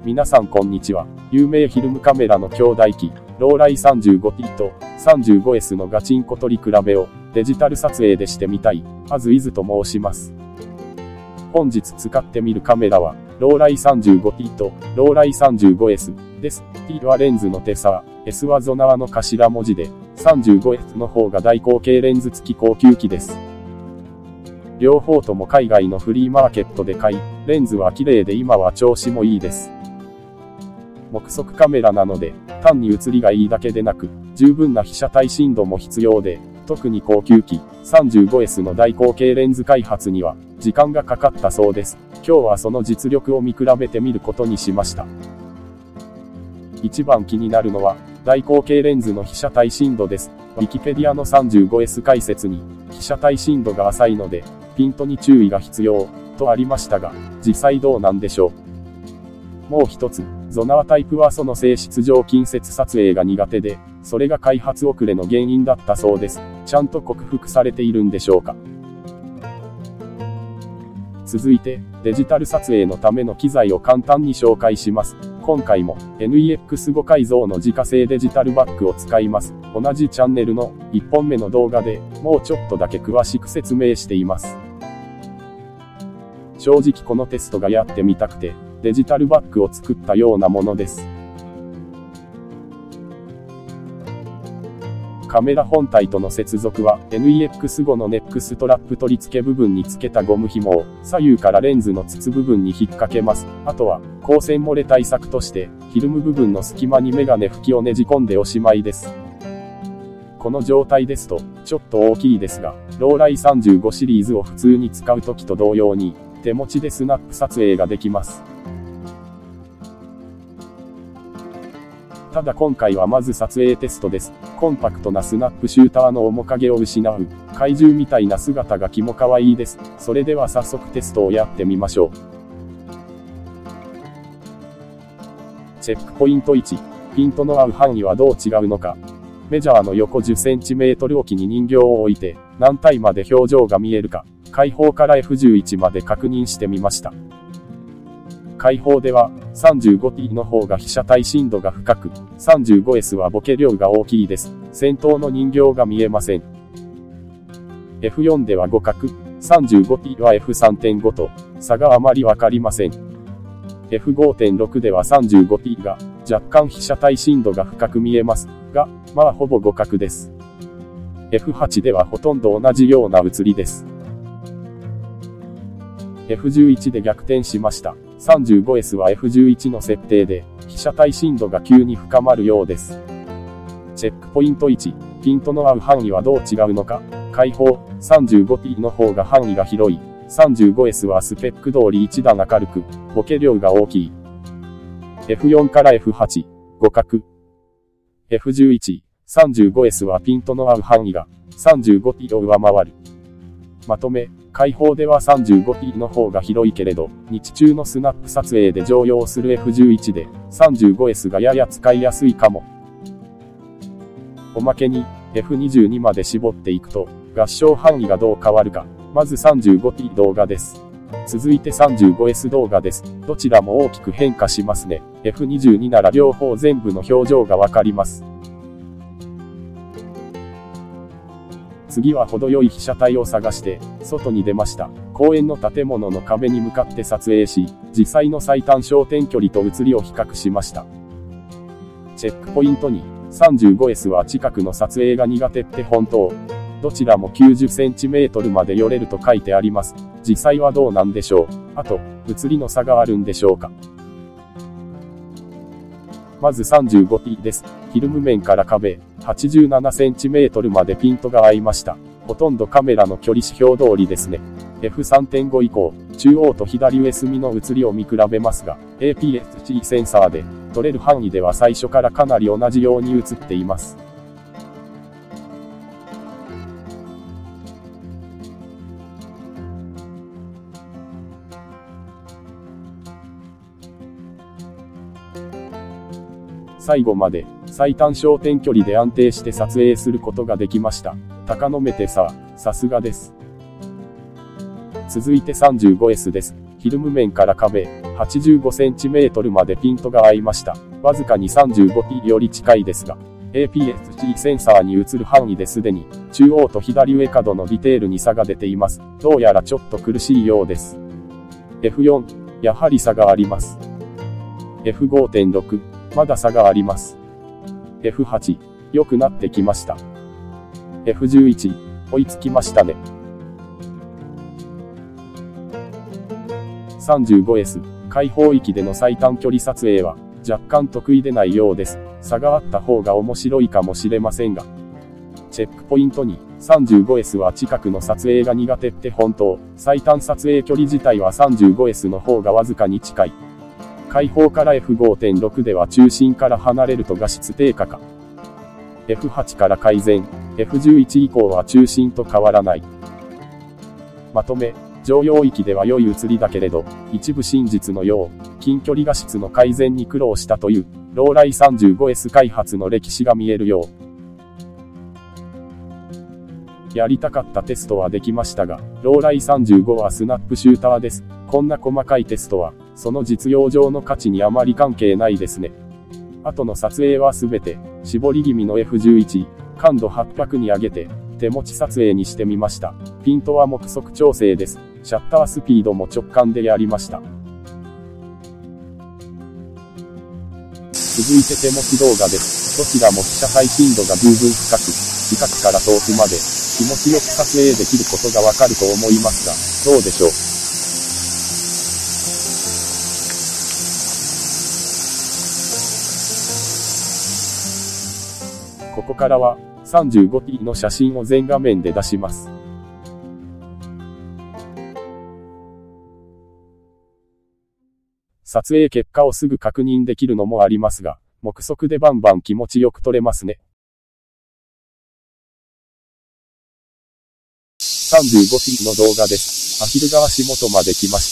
皆さんこんにちは。有名フィルムカメラの兄弟機、ローライ 35T と 35S のガチンコ取り比べをデジタル撮影でしてみたい、アズイズと申します。本日使ってみるカメラは、ローライ 35T とローライ 35S です。T はレンズのテサー、S はゾナワの頭文字で、35S の方が大口径レンズ付き高級機です。両方とも海外のフリーマーケットで買い、レンズは綺麗で今は調子もいいです。目測カメラなので、単に写りがいいだけでなく、十分な被写体深度も必要で、特に高級機 35S の大口径レンズ開発には、時間がかかったそうです。今日はその実力を見比べてみることにしました。一番気になるのは、大口径レンズの被写体深度です。ウィキペディアの 35S 解説に、被写体深度が浅いので、ピントに注意が必要、とありましたが、実際どうなんでしょう。もう一つ、ゾナワタイプはその性質上近接撮影が苦手で、それが開発遅れの原因だったそうです。ちゃんと克服されているんでしょうか。続いて、デジタル撮影のための機材を簡単に紹介します。今回も NEX5 改造の自家製デジタルバッグを使います。同じチャンネルの1本目の動画でもうちょっとだけ詳しく説明しています。正直このテストがやってみたくて、デジタルバッグを作ったようなものです。カメラ本体との接続は NEX5 のネックストラップ取り付け部分に付けたゴム紐を左右からレンズの筒部分に引っ掛けます。あとは光線漏れ対策としてフィルム部分の隙間にメガネ拭きをねじ込んでおしまいです。この状態ですとちょっと大きいですが、ローライ35シリーズを普通に使う時と同様に手持ちでスナップ撮影ができます。ただ今回はまず撮影テストです。コンパクトなスナップシューターの面影を失う怪獣みたいな姿がキモ可愛いです。それでは早速テストをやってみましょう。チェックポイント1、ピントの合う範囲はどう違うのか。メジャーの横 10cm 置きに人形を置いて何体まで表情が見えるか、開放から F11 まで確認してみました。開放では 35T の方が被写体深度が深く、35S はボケ量が大きいです。先頭の人形が見えません。F4 では互角、35T は F3.5 と差があまりわかりません。F5.6 では 35T が若干被写体深度が深く見えますが、まあほぼ互角です。F8 ではほとんど同じような写りです。F11 で逆転しました。35S は F11 の設定で、被写体深度が急に深まるようです。チェックポイント1、ピントの合う範囲はどう違うのか。開放、35T の方が範囲が広い。35S はスペック通り一段明るく、ボケ量が大きい。F4 から F8、互角。F11、35S はピントの合う範囲が 35T を上回る。まとめ、開放では 35T の方が広いけれど、日中のスナップ撮影で常用する F11 で 35S がやや使いやすいかも。おまけに F22 まで絞っていくと、合唱範囲がどう変わるか。まず 35T 動画です。続いて 35S 動画です。どちらも大きく変化しますね。F22 なら両方全部の表情がわかります。次は程よい被写体を探して、外に出ました。公園の建物の壁に向かって撮影し、実際の最短焦点距離と写りを比較しました。チェックポイント2、35S は近くの撮影が苦手って本当？どちらも 90cm まで寄れると書いてあります。実際はどうなんでしょう。あと、写りの差があるんでしょうか。まず 35T です。フィルム面から壁、87cm までピントが合いました。ほとんどカメラの距離指標通りですね。F3.5 以降、中央と左上隅の写りを見比べますが、APS-C センサーで、撮れる範囲では最初からかなり同じように写っています。最後まで最短焦点距離で安定して撮影することができました。鷹の目テサー、さすがです。続いて 35S です。フフィルム面から壁、85cm までピントが合いました。わずかに 35T より近いですが、APS-C センサーに映る範囲ですでに、中央と左上角のディテールに差が出ています。どうやらちょっと苦しいようです。F4、やはり差があります。F5.6、まだ差があります。F8、良くなってきました。F11、追いつきましたね。35S、開放域での最短距離撮影は、若干得意でないようです。差があった方が面白いかもしれませんが。チェックポイントに、35S は近くの撮影が苦手って本当。最短撮影距離自体は 35S の方がわずかに近い。開放から F5.6 では中心から離れると画質低下か。F8 から改善、F11 以降は中心と変わらない。まとめ、常用域では良い写りだけれど、一部真実のよう、近距離画質の改善に苦労したという、ローライ 35S 開発の歴史が見えるよう。やりたかったテストはできましたが、ローライ35はスナップシューターです。こんな細かいテストは、その実用上の価値にあまり関係ないですね。後の撮影はすべて、絞り気味の F11、感度800に上げて、手持ち撮影にしてみました。ピントは目測調整です。シャッタースピードも直感でやりました。続いて手持ち動画です。どちらも被写体深度が十分深く、近くから遠くまで、気持ちよく撮影できることがわかると思いますが、どうでしょう。ここからは、35T の写真を全画面で出します。撮影結果をすぐ確認できるのもありますが、目測でバンバン気持ちよく撮れますね。35T の動画です。アヒルが足元まで来ました。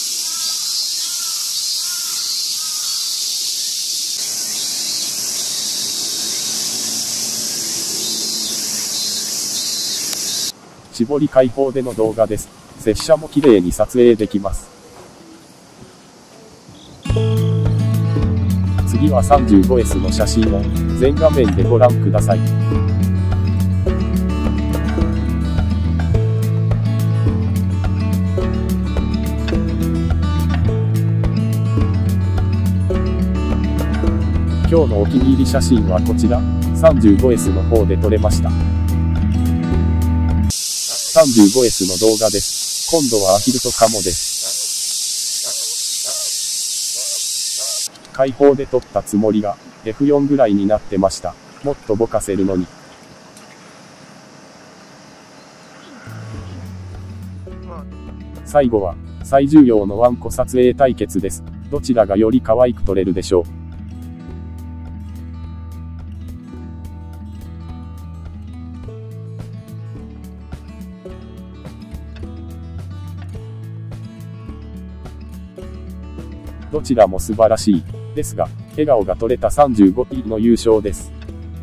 絞り開放での動画です。拙者も綺麗に撮影できます。次は 35S の写真を全画面でご覧ください。今日のお気に入り写真はこちら、35S の方で撮れました。35S の動画です。今度はアヒルとカモです。開放で撮ったつもりが F4 ぐらいになってました。もっとぼかせるのに。最後は最重要のワンコ撮影対決です。どちらがより可愛く撮れるでしょう。どちらも素晴らしい。ですが、笑顔が撮れた 35T の優勝です。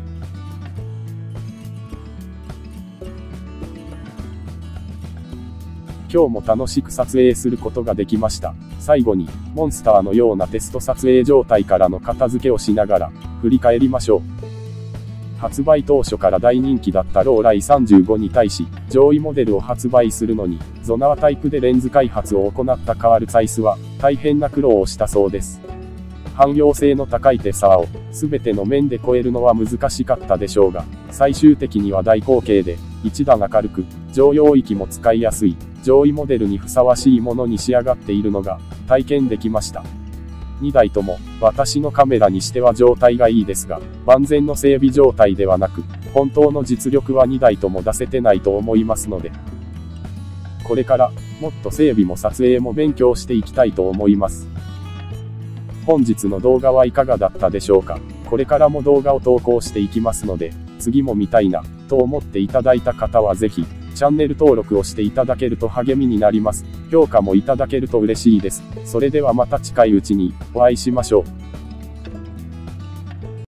今日も楽しく撮影することができました。最後に、モンスターのようなテスト撮影状態からの片付けをしながら、振り返りましょう。発売当初から大人気だったローライ35に対し、上位モデルを発売するのに、ゾナータイプでレンズ開発を行ったカール・ツァイスは、大変な苦労をしたそうです。汎用性の高いテサーを、すべての面で超えるのは難しかったでしょうが、最終的には大口径で、一段明るく、常用域も使いやすい、上位モデルにふさわしいものに仕上がっているのが、体験できました。2台とも、私のカメラにしては状態がいいですが、万全の整備状態ではなく、本当の実力は2台とも出せてないと思いますので、これから、もっと整備も撮影も勉強していきたいと思います。本日の動画はいかがだったでしょうか。これからも動画を投稿していきますので、次も見たいな、と思っていただいた方はぜひ、チャンネル登録をしていただけると励みになります。評価もいただけると嬉しいです。それではまた近いうちにお会いしましょう。